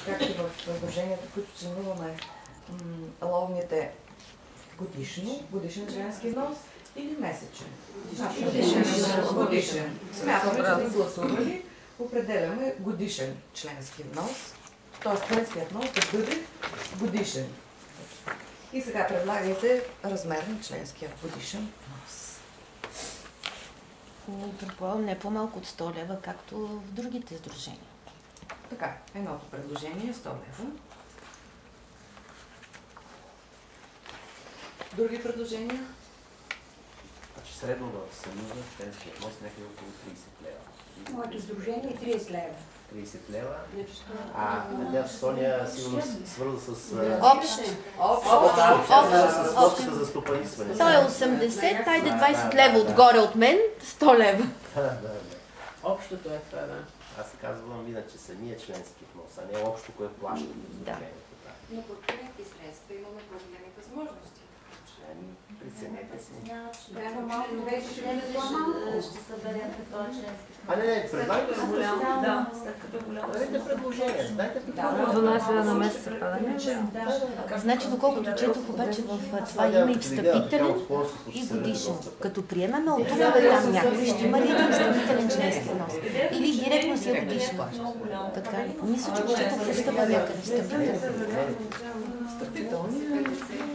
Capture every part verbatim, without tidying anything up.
както в сдруженията, които членуваме, ловните годишно, годишен членски внос или месечен? Годишен. Смятаме, че сме гласували, определяме годишен членски внос, т.е. членският внос да бъде годишен. И сега предлагайте размер на членския годишен внос. Предполагам не по-малко от сто лева, както в другите сдружения. Така, едното предложение е сто лева. Други предложения? Значи средно в Съюза членския внос някъде около трийсет лева. Моето сдружение е трийсет лева. трийсет лева. А в Соня сигурно свърза с... Общ. С площата за стопанисване. Той е осемдесет, айде двайсет лева отгоре от мен, сто лева. Да, да, да. Общото е това, да. Аз казвам иначе самия членски внос, а не общо, кое плаща. Да. Но по преки средства имаме по-големи възможности. Преценете си. Трябва малко вече ще бъде по-малко. Ще съберете този членски. А не, не, предлагайте да голям. Да, след като голямо. Дайте предложение. Дайте предложение. дванайсет на месеца пада. Значи, доколкото четох, обаче в това има и встъпителен и годишен. Като приемаме от тук там някой, ще има ли един встъпителен членски внос? Или директно си е годишен? Така ли? Мисля, че четох в устава някъде встъпителен. Встъпителни.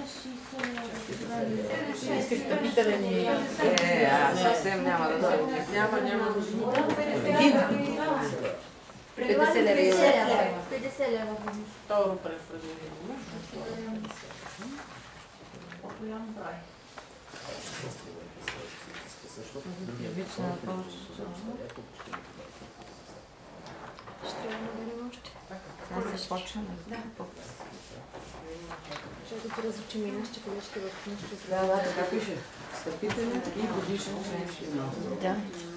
Встъпителен и... Е, а съвсем няма да дойде. Няма, няма да живи. петдесет лева. петдесет лева. Второ препредложение. По-голям брой. Ще трябва да бъдем още. Аз се почваме. Да. Ще да разучим иначе, колежка в нещо. Да, да, така пише. Встъпителен и годишен членски внос. Да.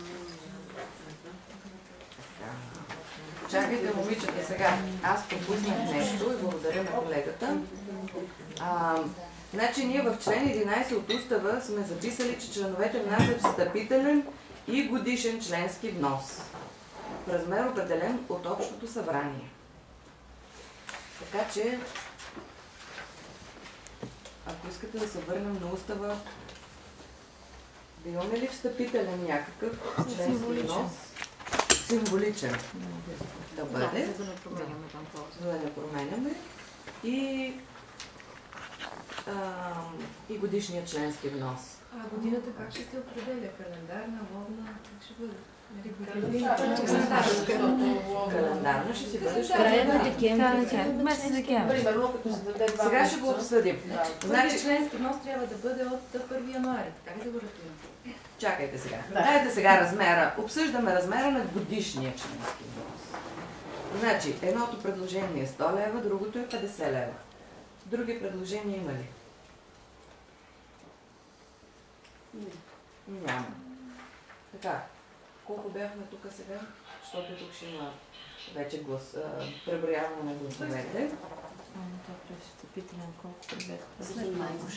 Чакайте, момичета, сега. Аз пропуснах нещо и благодаря на колегата. А, значи ние в член единайсет от устава сме записали, че членовете внасят встъпителен и годишен членски внос. В размер определен от общото събрание. Така че, ако искате да се върнем на устава, да имаме ли встъпителен някакъв членски внос? Символичен. Да бъде. За да не променяме там полза. За да не променяме. И, а, и годишния членски внос. А годината как ще се определя? Календарна, ловна? Как ще бъде? Календарна ще си бъде. Края на декември. Месец декември. Примерно, като се даде два Сега ще го обсъдим. Значи членски внос трябва да бъде от първи януари. Така ли да го разбирам? Чакайте сега. Дайте сега размера. Обсъждаме размера на годишния членски внос. Значи, едното предложение е сто лева, другото е петдесет лева. Други предложения има ли? Няма. Така, колко бяхме тук сега? Защото тук ще има вече глас, а, преброяване на гласовете. Това е встъпителен колко прибех. осемнайсет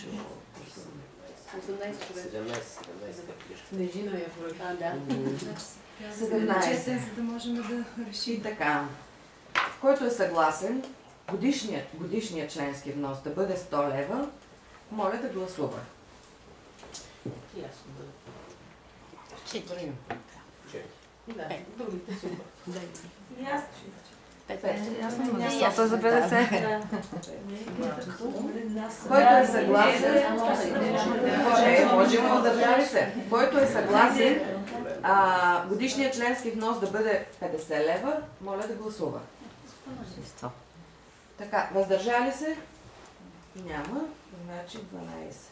човека. седемнайсет, седемнайсет. Снежина я брой. А, да. седемнайсет. За да можем да решим. И така. Който е съгласен годишният, годишният членски внос да бъде сто лева, моля да гласува. Ясно. Четири. Да, другите супер. Защото е за петдесет. Който е съгласен, е, може да държали се. Който е съгласен а, годишният членски внос да бъде петдесет лева, моля да гласува. Така, въздържали се? Няма. Значи дванайсет.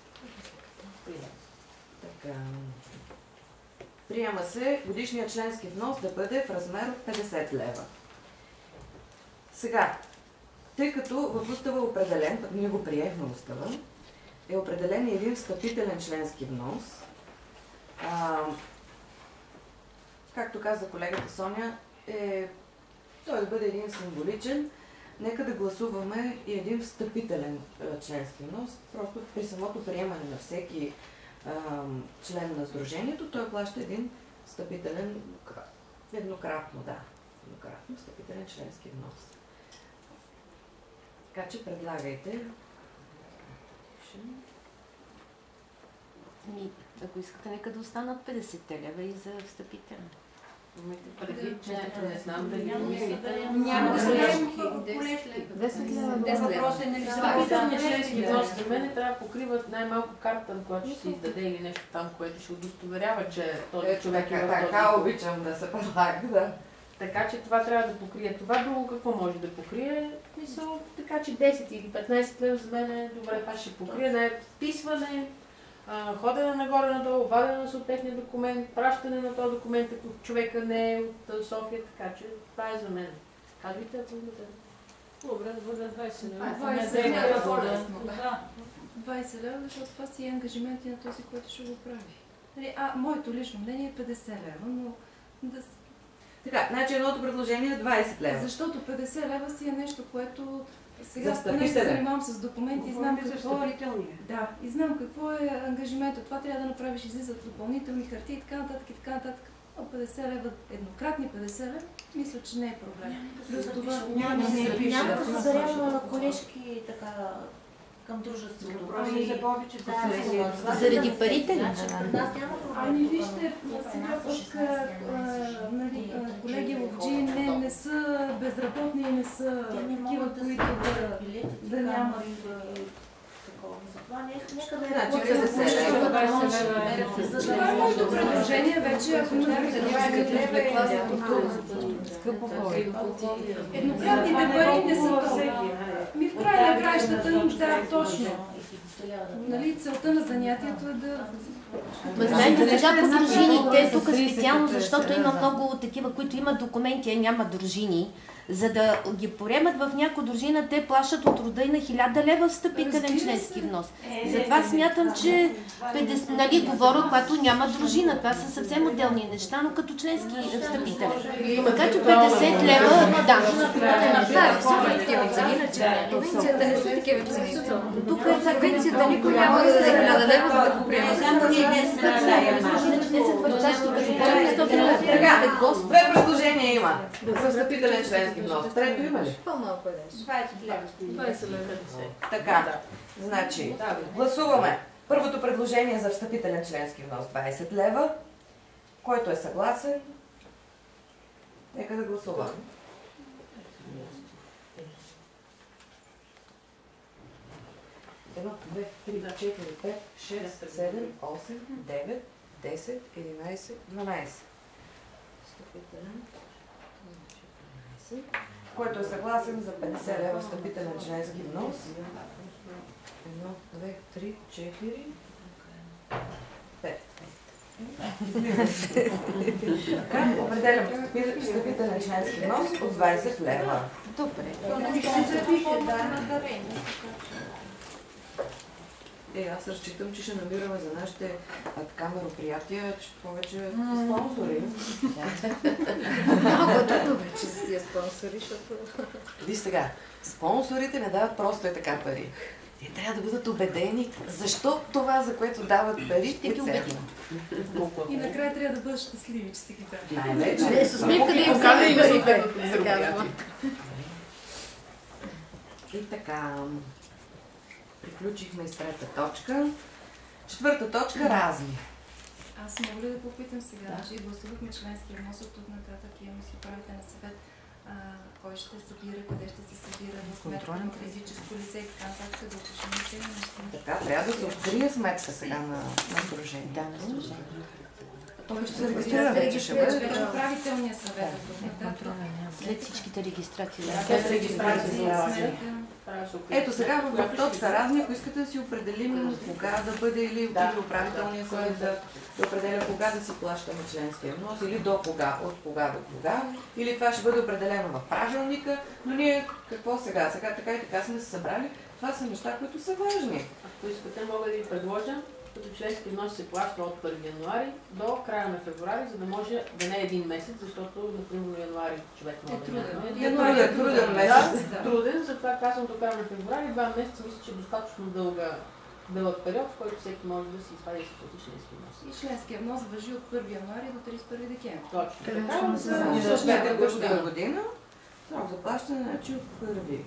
Така. Приема се годишният членски внос да бъде в размер от петдесет лева. Сега, тъй като в устава е определен, пък ние го приехме устава, е определен един встъпителен членски внос. А, както каза колегата Соня, е, той да бъде един символичен. Нека да гласуваме и един встъпителен а, членски внос. Просто при самото приемане на всеки а, член на сдружението, той плаща един встъпителен, еднократно, да, еднократно встъпителен членски внос. Така че предлагайте. Ми, ако искате, нека да останат петдесет лева и за встъпителен. Имайте предвид, че не знам дали комисията... Няма да десет десет лева. Въпросът е нали Стъпителният членски внос за мен трябва да покриват най-малко картата, която ще се издаде или нещо там, което ще удостоверява, че този Ето човек е така, в този така клуб. обичам да се предлага, да. Така че това трябва да покрие. Това друго какво може да покрие? Мисъл, така че десет или петнайсет лева за мен е добре, това ще покрие. Не, вписване, а, ходене нагоре-надолу, вадене на съответния документ, пращане на този документ, ако човека не е от София, така че това е за мен. Казвайте, ако имате. Добре, да бъде двайсет лева. двайсет лева по-лесно. двайсет лева, защото това си е ангажимент и на този, който ще го прави. Нали, а, моето лично мнение е петдесет лева, но да с- Така, значи едното предложение е двайсет лева. защото петдесет лева си е нещо, което сега За поне се встъпителен. занимавам с документи и знам какво е. Да, и знам какво е ангажимента. Това трябва да направиш, излизат допълнителни хартии и така нататък и така нататък. Но петдесет лева, еднократни петдесет лева, мисля, че не е проблем. Плюс това Няма да не се пише. няма да съберем колежки така към дружеството. Ами, за повече да, Заради парите ли? При нас няма Ами проблем. вижте, сега пък а, а, нали, а, колеги в Джи не, не са безработни и не са Те не такива, могат да които си да, билети, да нямат. такова. Затова нека нека да Значи, е петдесет лева. Това е моето предложение вече, ако някой да иска. Еднократните пари не са толкова. Ми в края на краищата, да, точно. Нали, целта на занятието е да... Ма знаете, сега по дружините, тук специално, защото има много такива, които имат документи, а няма дружини, за да ги поемат в някоя дружина, те плащат от рода и на хиляда лева встъпителен членски внос. Затова смятам, че петдесет, нали, говоря, когато няма дружина. Това са съвсем отделни неща, но като членски встъпителен. Така че петдесет лева, да. Да, всички такива цени, иначе провинцията не са такива цени. Тук е за провинцията, никой няма да даде хиляда лева, за да го приема. Само ние не сме Иначе те са твърдящи да Така, две предложения има за встъпителен членски внос. Трето има ли? По-малко е даже. двайсет лева. Така, значи, гласуваме. Първото предложение за встъпителен членски внос двайсет лева. Който е съгласен, нека да гласуваме. Едно, две, три, четири, пет, шест, седем, осем, девет, десет, единайсет, дванайсет. Встъпителен. Който е съгласен за петдесет лева встъпителен членски внос. Едно, две, три, четири, пет. Така, определям встъпителен членски внос от двайсет лева. Добре. Е, аз разчитам, че ще намираме за нашите а, така мероприятия, че повече спонсори. Много трудно вече с тия спонсори, защото... Виж сега, спонсорите не дават просто е така пари. Те трябва да бъдат убедени защо това, за което дават пари, Ще е ги убедим. ценно. И накрая трябва да бъдат щастливи, че си ги дадат. Най-вече. Не, с усмивка да им Покана и на парите, съответното се казва. мероприятие. И така, приключихме и с трета точка. Четвърта точка – разни. Аз мога ли да попитам сега, че гласувахме членския внос от тук нататък, имаме си управителен съвет, а, кой ще събира, къде ще се събира, на сметка на физическо лице и така нататък, да уточним тези неща. Така, трябва да се открие сметка сега на, на сдружение. Да, на служение. Той ще се регистрира вече, ще бъде. Вече управителния съвет от тук нататък. След всичките регистрации. След регистрация за Сметка. Ето сега в точка разни, ако искате да си определим кога да бъде или Да. или управителния съвет да, да определя кога да си плащаме членския внос или до кога, от кога до кога, или това ще бъде определено в правилника, но ние какво сега? Сега така и така сме се събрали. Това са неща, които са важни. Ако искате, мога да ви предложа, като членски внос се плаща от първи януари до края на февруари, за да може да не е един месец, защото, например, януари човек може да няма. Януари е труден Да, месец. труден, затова казвам до края на февруари, два месеца мисля, че е достатъчно дълга, дълъг период, в който всеки може да си извади и си плати членски внос. И членския внос важи от първи януари до тридесет и първи декември. Точно. Така, за съответната година. Срок за плащане, значи от първи.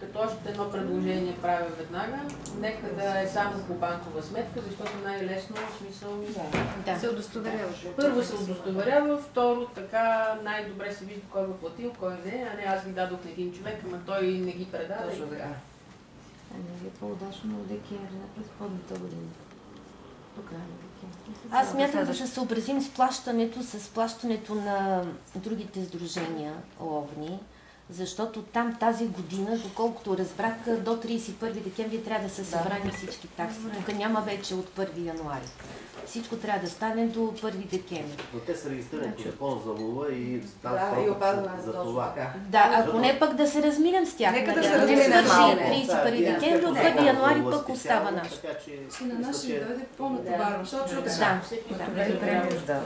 като още едно предложение правя веднага, нека да е само по банкова сметка, защото най-лесно в смисъл Да. Се удостоверява. първо се удостоверява, второ така най-добре се вижда кой го платил, кой не, а не аз ги дадох на един човек, ама той не ги предаде. Точно така. Не, това удачно от декември на предходната година. До края на декември. Аз смятам да се съобразим с плащането, с плащането на другите сдружения ООВНИ, защото там тази година, доколкото разбрах, до тридесет и първи декември трябва да са събрани всички такси. Тук няма вече от първи януари. Всичко трябва да стане до първи декември. Но те са регистрирани по закон за лова и там Да, и опазване за точно това. така. Да, ако не пък да се разминем с тях. Нека да нали? се Ако не разминем свърши малко. тридесет и първи Да, декември, от да, първи да, януари да, пък да, остава да, наш. така че И на мисля, нас ще че- дойде по-натоварно. Точно Да, така. да.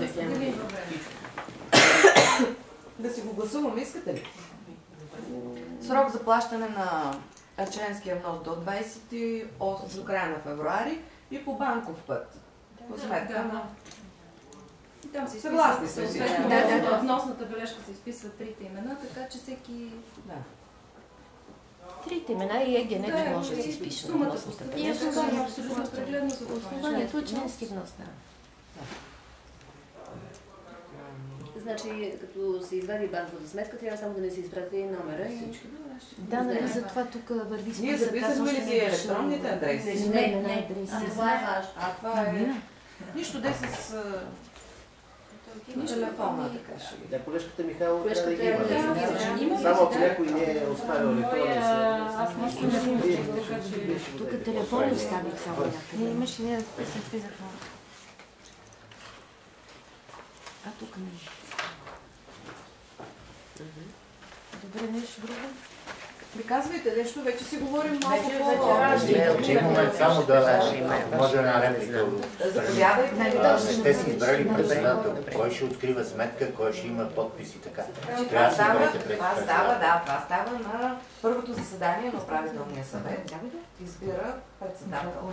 Да си го гласуваме, искате ли? Срок за плащане на членския внос до двадесет и осми до края на февруари и по банков път. По сметка Да. на... И там се Съгласни изписват, сме съответно, всички. в Да, да, да. вносната бележка се изписват трите имена, така че всеки... Да. Трите имена и ЕГН Да, може да и се изпише на сумата вносната постъпи. бележка. И това е абсолютно прегледно за Основанието е членски внос, да. Значи, като се извади банковата сметка, трябва само да не се изпрати номера и... Да, нали затова тук върви списък. Ние записахме ли си електронните адреси? Не, не, не. Това е важно. А това е... Нищо де с а, телефона, така ще ги. Да, колежката Михайлова Колежката трябва да ги има. трябва да ги има. Само ако някой не е оставил електронен Аз може да не Вие- виждам, така че... вие ще го Тук дадете телефон по-крайно. оставих само някъде. Ние имаше ние да се списък на... А тук не. Добре, нещо друго? Приказвайте нещо, вече си говорим малко Вече- по... вече разни. Не, че момент само да може една реплика. Заповядайте. Не сте си избрали председател. Кой ще открива сметка, кой ще има подпис и така. Това Трябва да си става, изберете това председател. става, да, това става на първото заседание на управителния съвет. Избира председател.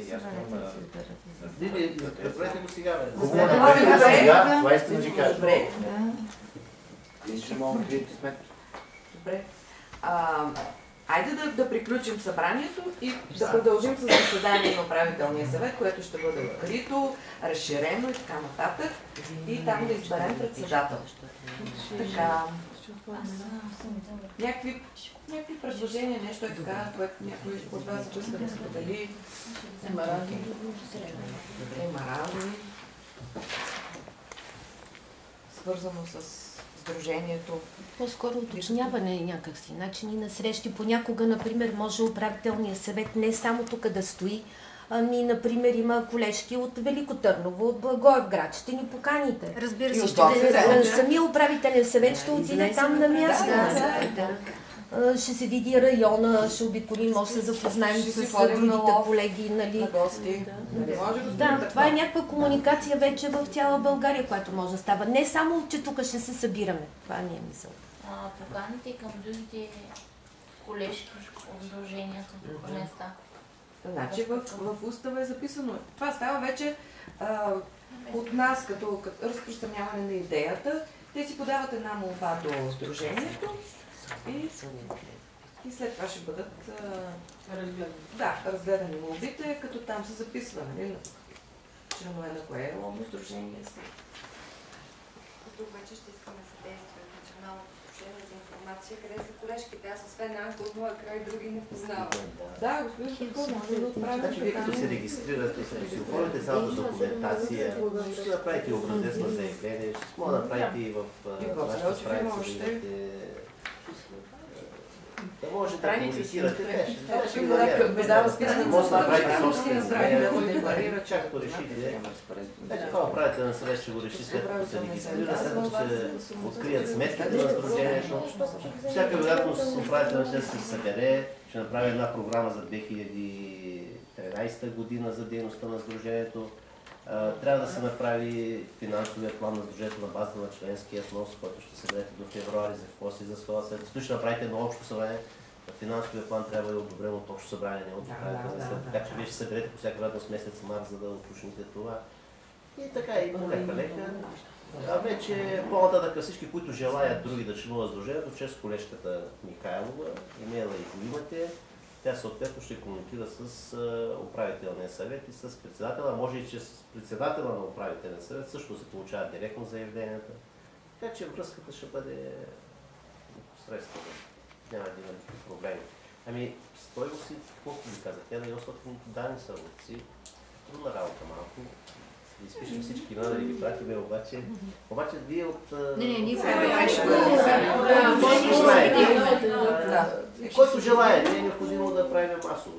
Диди, направете го сега, бе. Хубаво, Добре. направете го сега, това искам да ви кажа. Добре, И ще мога да откриете сметка. добре. А, айде да, да приключим събранието и да продължим с заседание на управителния съвет, което ще бъде открито, разширено и така нататък. И там да изберем председател. Така. Някакви, някакви предложения, нещо е така, което някой от вас иска да сподели. Има разни. Има разни. Свързано с сдружението. По-скоро уточняване някакси, начини на срещи. Понякога, например, може управителният съвет не само тук да стои, ами, например, има колежки от Велико Търново, от Благоевград. Ще ни поканите. Разбира И се, от ще Гоце те... Делчев. Самия управителен съвет ще отиде там на място. Да, нали? да, А, Ще се види района, ще обиколим, може да се запознаем Ще си с ходим на другите лов, колеги. Нали? на гости. Нали, може да Да, стане това е така. някаква комуникация вече в цяла България, която може да става. Не само, че тук ще се събираме. Това не е мисъл. А, поканите към другите колежки от сдруженията по места. Значи в, в устава е записано. Това става вече а, от нас като, като разпространяване на идеята. Те си подават една молба до сдружението и, и след това ще бъдат а, Разгледам. да, разгледани молбите, като там се записва, нали, на членове на кое ловно сдружение са. Тук вече ще искаме съдействие от Националното сдружение за информация, къде са колежките. Аз освен Анка от моя край други не познавам. Да, господин Петков, може да отправим Значи вие като се регистрирате, като си оформите цялата документация, ще направите образец на заявление, ще може да направите и в И в вашата Гоце Делчев страница още. да имате... Да можете да Страници си комуникирате. имате. Те ще- те ще Точно го така, намерят. без да разписване Може да на направите това, собствени да заявления, го да декларира, чак като решите. Значи това управителен съвет ще го реши след като се регистрира, след като се открият сметките на сдружението. Всяка вероятност управителен съвет ще се събере, ще направи една програма за две хиляди и тринадесета година за дейността на сдружението. А, Трябва да се направи финансовия план на сдружението на базата на членския внос, който ще се съберете до февруари, за какво се изисква. След като ще направите едно общо събрание, финансовия план трябва да е одобрен от общо събрание, не от Да, управителния да, съвет. да, Така че да. вие ще съберете по всяка вероятност месец март, за да уточните това. И така, и лека-лека. А вече по-нататък всички, които желаят други да членуват сдружението, чрез колежката Михайлова, имейла и го имате, тя съответно ще комуникира с управителния съвет и с председателя. Може и че с председателя на управителния съвет също се получават директно заявленията. Така че връзката ще бъде непосредствено. Няма да има никакви проблеми. Ами, Стойко си, колко ви казах, тя да и осемстотин данни са ловци. Трудна работа малко. Да изпишем всички имена, да ги пратиме, обаче... Обаче вие от... Не, не, ние правим който желая, не е необходимо да правим масово.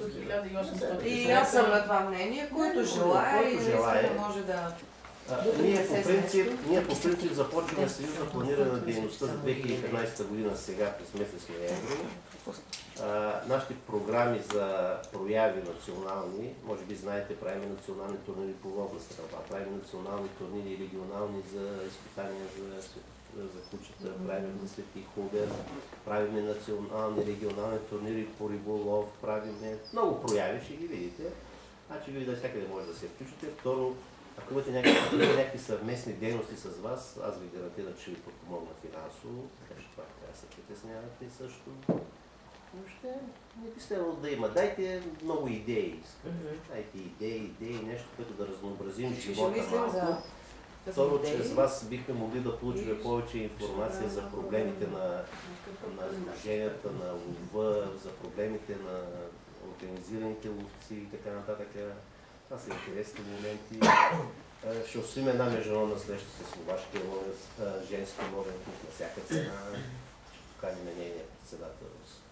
И аз съм на това мнение, който желая и наистина може да... Ние по принцип, ние по принцип започваме съюзно планиране на дейността за две хиляди и петнадесета година сега през месец ноември. Нашите програми за прояви национални, може би знаете, правим национални турнири по ловна стрелба, правим национални турнири регионални за изпитания за, за кучета, правим за Свети Хубер, правим национални регионални турнири по риболов, правим много прояви, ще ги видите. Значи вие да всякъде може да се включите. Второ, ако имате някакви, някакви съвместни дейности с вас, аз ви гарантирам, че ви подпомогна финансово, така че това трябва да се притеснявате също. Въобще не би следвало да има. Дайте много идеи. Дайте идеи, идеи, нещо, което да разнообразим живота малко. Второ, чрез вас бихме могли да получим повече информация за проблемите на, на сдруженията, на лова, за проблемите на организираните ловци и така нататък. Това са интересни моменти. Ще освим една международна среща с словашкия ловец, женски ловен клуб на всяка цена. Ще поканим нейния председател.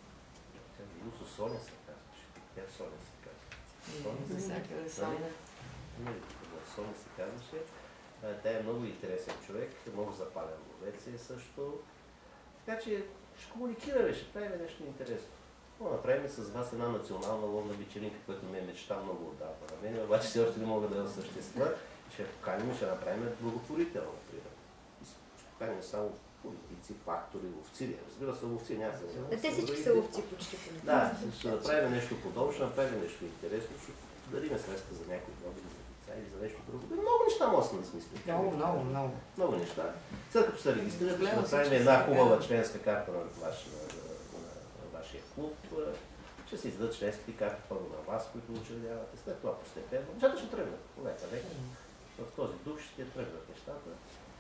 Юсо Соня се казваше. Тя Соня се казваше. Соня се казваше. Тя е много интересен човек, много запален ловец е също. Така че ще комуникираме, ще правим нещо интересно. Но направим с вас една национална ловна вечеринка, която ме е мечта много отдавна на мен, обаче все още не мога да я осъществя. Ще я поканим и ще направим благотворително. Ще поканим само политици, фактори, ловци. Разбира се, ловци няма се. Те всички са ловци почти. Да, ще направим нещо подобно, ще направим нещо интересно, ще дарим средства за някои нови, за деца или за нещо друго. Много неща може да смислим. Много, много, много. Много неща. След като се регистрирате, ще направим една хубава членска карта на вашия клуб. Ще се издадат членските карти първо на вас, които учредявате. След това постепенно. Нещата ще тръгнат. Лека, лека. В този дух ще тръгнат нещата.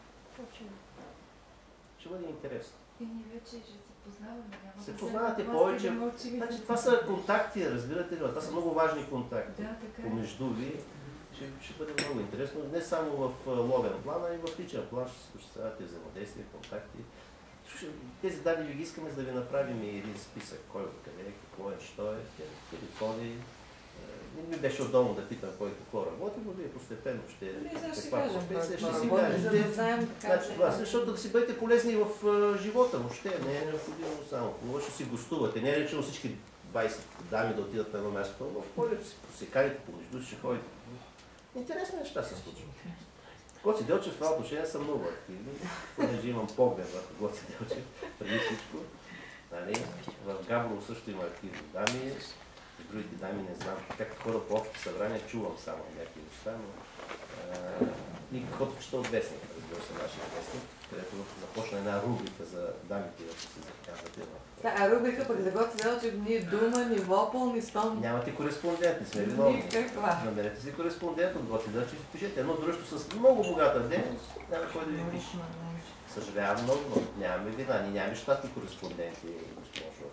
Ще бъде интересно. И ние вече ще се познаваме. Се познавате повече. Значи, това са контакти, разбирате ли? Това са много важни контакти. Да, така е. Помежду ви. Ще, ще бъде много интересно. Не само в ловен план, а и в личен план ще се осъществявате взаимодействие, контакти. Тези данни ви ги искаме, за да ви направим и един списък, кой къде е, какво е, що е, телефони. Не ми беше удобно да питам кой какво работи, но вие постепенно ще... Каква професия ще си кажете. За да знаем така, значи, това, защото да си бъдете полезни в живота, въобще не е необходимо само. Може да си гостувате, не е речено всички двайсет дами да отидат на едно място, но в полето си посекарите помежду, ще ходите. Интересни неща се случват. Гоци Делчев в това отношение са много активни, понеже имам поглед върху Гоци Делчев, преди всичко. Нали? В Габрово също има активни дами, с другите дами не знам. Както хора по общи събрания, чувам само някакви неща, но и каквото чета от вестник, разбира се, нашия вестник, където започна една рубрика за дамите, ако се заказвате. Да, а рубрика пък за Гоци Делчев ни дума, ни вопъл, ни стон. Нямате кореспондент, не сме виновни. Никаква. Намерете си кореспондент от Гоци Делчев и пишете едно дружество с много богата дейност, няма кой да ви пише. Съжалявам много, но нямаме вина, ние нямаме щатни кореспонденти, госпожо.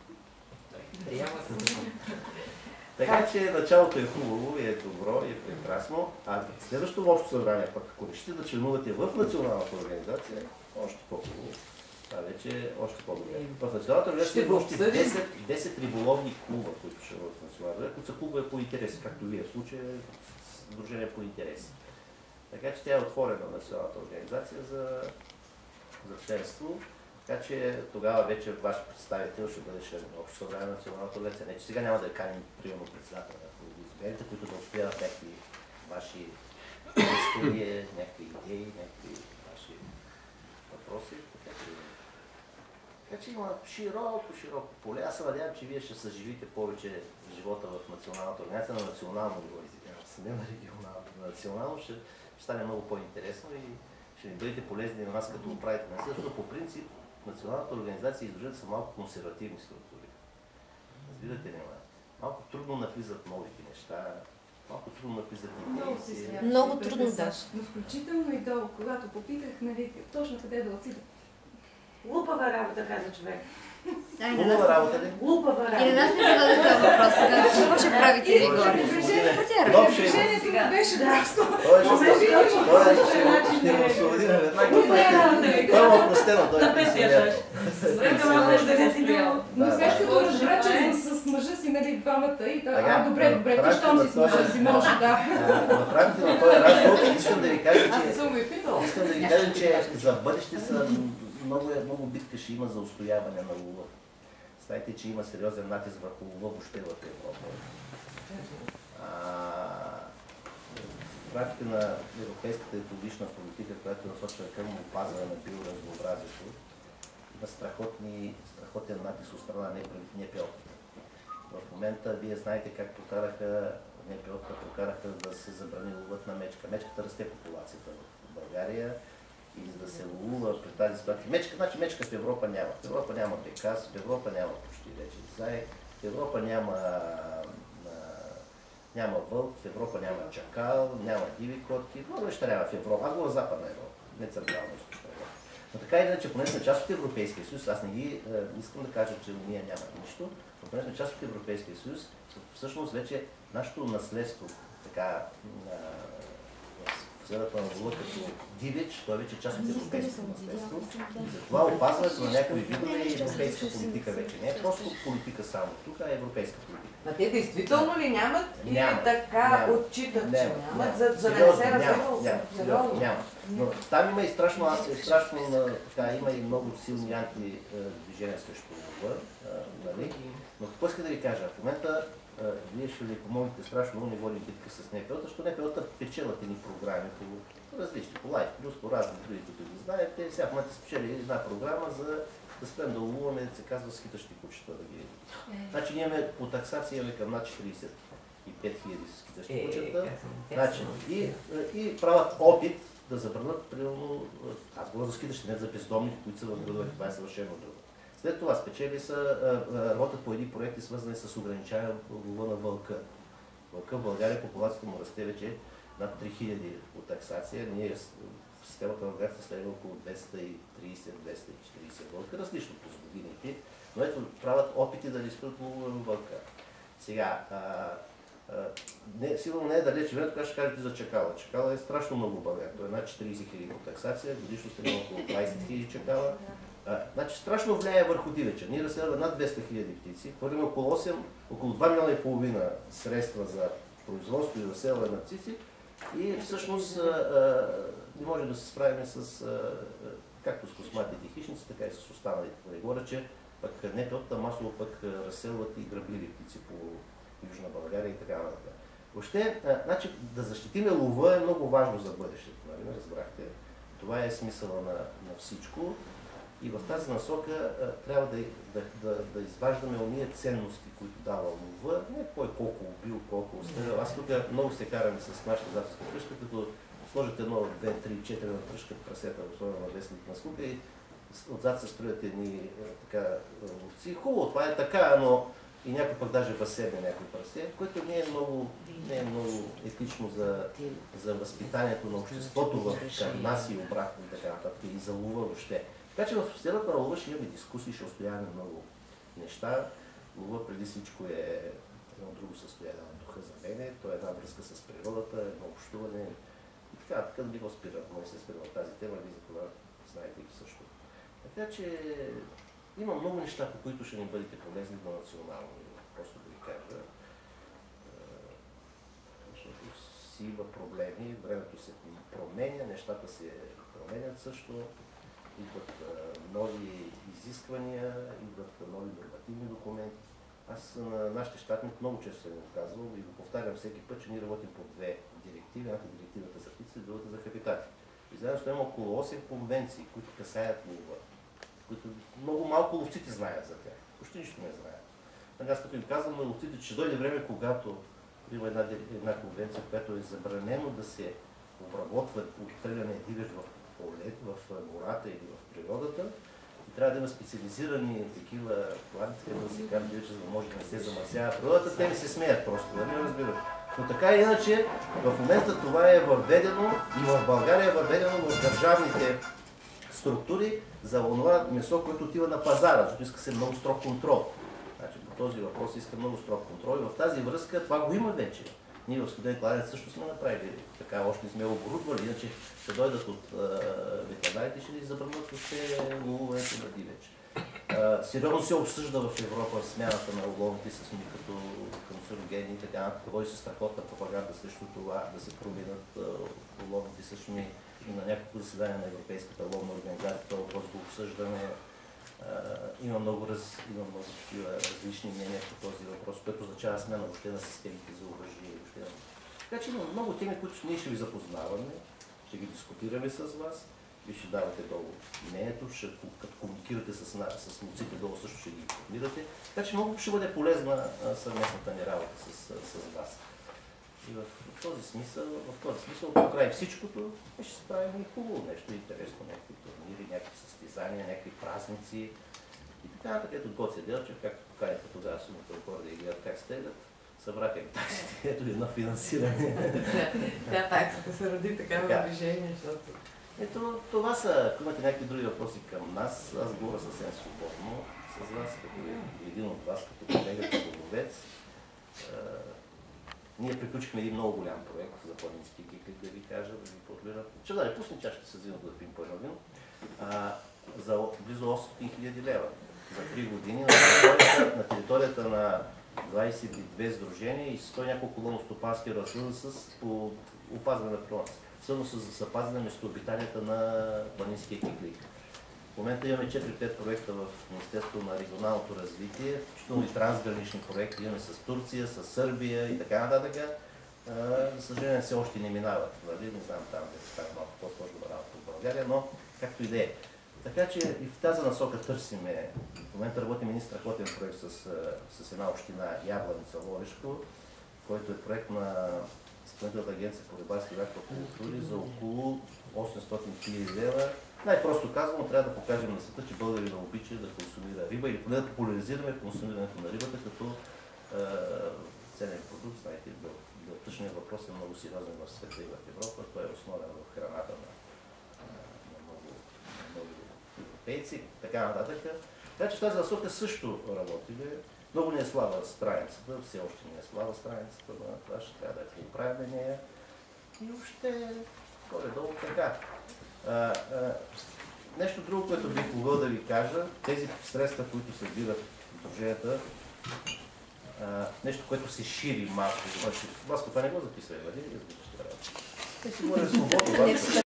Така че началото е хубаво и е добро и е прекрасно, а следващото общо събрание, пък ако решите да членувате в националната организация, още по-хубаво. Това вече е още по-добре. В националната организация има още десет риболовни клуба, които ще бъдат в националната, които са клубове по интереси, както вие в случая сдружение по интереси. Така че тя е отворена националната организация за, за членство. Така че тогава вече ваш представител ще бъде член на общо събрание на националната организация. Не, че сега няма да каним приемно председателя, ако ги изберете, които да устояват някакви ваши искания, някакви идеи, някакви ваши въпроси. Така че има широко, широко поле. Аз се надявам, че вие ще съживите повече живота в националната организация, на национално ниво, извинявам се. не на регионално, на национално, ще, ще стане много по-интересно и ще ни бъдете полезни на нас като управител. Защото по принцип националната организация и издружението са малко консервативни структури. Разбирате ли, малко трудно навлизат новите неща, малко трудно навлизат идеи. Много трудно, да. Но включително и долу, когато попитах, нали, точно къде да отида. Глупава работа, каза човек. Хубава работа ли? Глупава работа. И на нас не зададе този въпрос. Какво ще правите ви горе? Движението ми беше просто. Той ще го освободи наведнага. Той е опростено, той е пенсионер. Но след като разбра, че с мъжа си, нали, двамата и а, добре, добре, ти щом си с мъжа си, може, да. В рамките на този разговор искам да ви кажа, че Аз съм го и питала. искам да ви кажа, че за бъдеще са много, много битка ще има за устояване на лова. Знаете, че има сериозен натиск върху лова въобще в Европа. А, в рамките на европейската екологична политика, която е насочена към опазване на биоразнообразието, има страхотни, страхотен натиск от страна на Н П О. В момента вие знаете как прокараха, Н П О-та прокараха да се забрани ловът на мечка. Мечката расте популацията в България. И за да се ловува при тази ситуация. Мечка, значи мечка в Европа няма. В Европа няма бекас, в Европа няма почти вече зай, в Европа няма, няма вълк, в Европа няма чакал, няма диви котки. Много неща няма в Европа. Аз говоря Западна Европа, не Централна източна Европа. Но така или иначе, поне сме част от Европейския съюз, аз не ги е, искам да кажа, че ние няма нищо, но поне сме част от Европейския съюз, всъщност вече нашето наследство, така, сферата на лова като дивеч, той е вече част от европейското наследство. И затова опазването на някои видове е европейска политика вече. Не е просто политика само. Тук е европейска политика. А те действително ли нямат или така отчитат, че нямат, за да не се развиват? Няма. Но там има и страшно, страшно така, има и много силни антидвижения срещу лова. Но какво иска да ви кажа? В момента вие ще ви помогнете страшно, но не водим битка с Н П О-та, защото Н П О-та печелят едни програми по различни, по Лайф Плюс, по разни други, които ги знаете. Сега в момента спечели една програма за да спрем да ловуваме, да се казва, скитащи кучета. Да ги... Значи ние имаме по таксация имаме към над четирийсет и пет хиляди скитащи кучета. Значи, и, и правят опит да забранят, примерно, аз говоря за скитащи, не за бездомни, които са в градовете, това е съвършено друго. След това спечели са, работят по едни проекти, свързани с ограничаване лова на вълка. Вълка в България популацията му расте вече над три хиляди от таксация. Ние в системата на България се следва около двеста и трийсет до двеста и четирийсет вълка, различно през годините, но ето правят опити да не спрат лова на вълка. Сега, а, а, не, сигурно не е далеч време, тогава ще кажете за чакала. Чакала е страшно много в България. Той е над четирийсет хиляди от таксация, годишно стрема около двайсет хиляди чакала. А, значи страшно влияе върху дивеча. Ние разселваме над двеста хиляди птици, хвърлим около осем, около два милиона и половина средства за производство и разселване на птици и всъщност а, а, не можем да се справим с а, както с косматите хищници, така и с останалите. Не говоря, че пък Н П О-та масово пък разселват и грабливи птици по Южна България и така нататък. Въобще, а, значи, да защитиме лова е много важно за бъдещето, нали? Разбрахте. Това е смисъла на, на всичко. И в тази насока а, трябва да, да, да, да изваждаме ония ценности, които дава лова, не кой колко убил, колко оставил. Аз тук много се караме с нашата завтърска тръжка, като сложите едно, две, три, четири на тръжка прасета, особено на вестник на слуга и отзад се строят едни така ловци. Хубаво, това е така, но и някой пък даже възседне някой прасе, което не е много, не е много етично за, за възпитанието на обществото в нас и обратно и така нататък, и за лова въобще. Така че в сферата на лова ще имаме дискусии, ще устояваме много неща. Лова преди всичко е едно друго състояние на духа за мене, то е една връзка с природата, едно общуване. И така, така да би го спира, но не се спира в тази тема, ви за това знаете и също. Така че има много неща, по които ще ни бъдете полезни на национално ниво. Просто да ви кажа. Защото си има проблеми, времето се променя, нещата се променят също. Идват а, нови изисквания, идват нови нормативни документи. Аз на нашите щатници много често съм го казвал и го повтарям всеки път, че ние работим по две директиви. Едната директивата за птици, другата за хабитати. И заедно стоим около осем конвенции, които касаят лова, които много малко ловците знаят за тях. Почти нищо не знаят. Аз като им казвам на ловците, че ще дойде време, когато има една, една конвенция, в която е забранено да се обработва отхвърляне дивеч в поле, в гората или в природата. И трябва да има специализирани такива кладици, където да се кара дивеча, за да може да не се замърсява природата. Те ми се смеят просто, да не разбират. Но така и иначе, в момента това е въведено и в България е въведено в държавните структури за онова месо, което отива на пазара, защото иска се много строг контрол. Значи, по този въпрос иска много строг контрол и в тази връзка това го има вече. Ние в Студен кладенец също сме направили така, още не сме оборудвали, иначе ще дойдат от ветеринарите и ще ни забранят въобще ловуването на дивеч. Сериозно се обсъжда в Европа смяната на уловните с ми като канцерогени и така нататък. Води се страхотна пропаганда срещу това да се променят уловните с ми и на няколко заседания на Европейската ловна организация. Това въпрос го обсъждане. Има много, раз, има много такива различни мнения по този въпрос, което означава смяна въобще на системите за оръжие. Така че има много теми, които ние ще ви запознаваме, ще ги дискутираме с вас. Вие ще давате долу мнението, ще, като комуникирате с, с муците долу, също ще ги информирате. Така че много ще бъде полезна съвместната ни работа с, с вас. И в този смисъл, в този смисъл, покрай всичкото, ще се правим и хубаво нещо, интересно, някакви турнири, някакви състезания, някакви празници и така нататък. Ето Гоце Делчев, както поканиха тогава сумата отгоре да играят как стелят, събраха и таксите, ето едно финансиране. Тя таксата се роди такава движение, защото... Ето, това са, ако имате някакви други въпроси към нас, аз говоря съвсем свободно с вас, като един от вас, като колега, като ловец. Ние приключихме един много голям проект за планински кикли, да ви кажа, да ви подлира. Че да не пусне чашка с вино, да пим по-едно вино. За близо осемстотин хиляди лева за три години на територията, на територията на двадесет и две сдружения и сто няколко ловно-стопански разсъда с по опазване на природата. Съдно с запазване местообитанията на планинския киклик. В момента имаме четири-пет проекта в Министерството на регионалното развитие, включително и трансгранични проекти имаме с Турция, с Сърбия и така нататък. За съжаление все още не минават, нали? Не знам там да се става малко по-сложно работа в България, но както и да е. Така че и в тази насока търсиме. В момента работим един страхотен проект с, с една община Ябланица, Ловешко, който е проект на Изпълнителната агенция по рибарство и аквакултури за около осемстотин хиляди лева. Най-просто казвам, трябва да покажем на света, че българина обича да консумира риба или поне да популяризираме консумирането на рибата като е, ценен продукт. Знаете, биотъчният въпрос е много сериозен в света и в Европа. Той е основен в храната на, на, много, на много европейци, така нататък. Така че в тази насока също работиме. Много не е слаба страницата, все още не е слаба страницата, но това ще трябва да я поправим нея. И въобще горе-долу така. А, а, нещо друго, което бих могъл да ви кажа, тези средства, които събират друженията, нещо, което се шири малко. Васко, това не го записва, нали? Те си говорят свободно.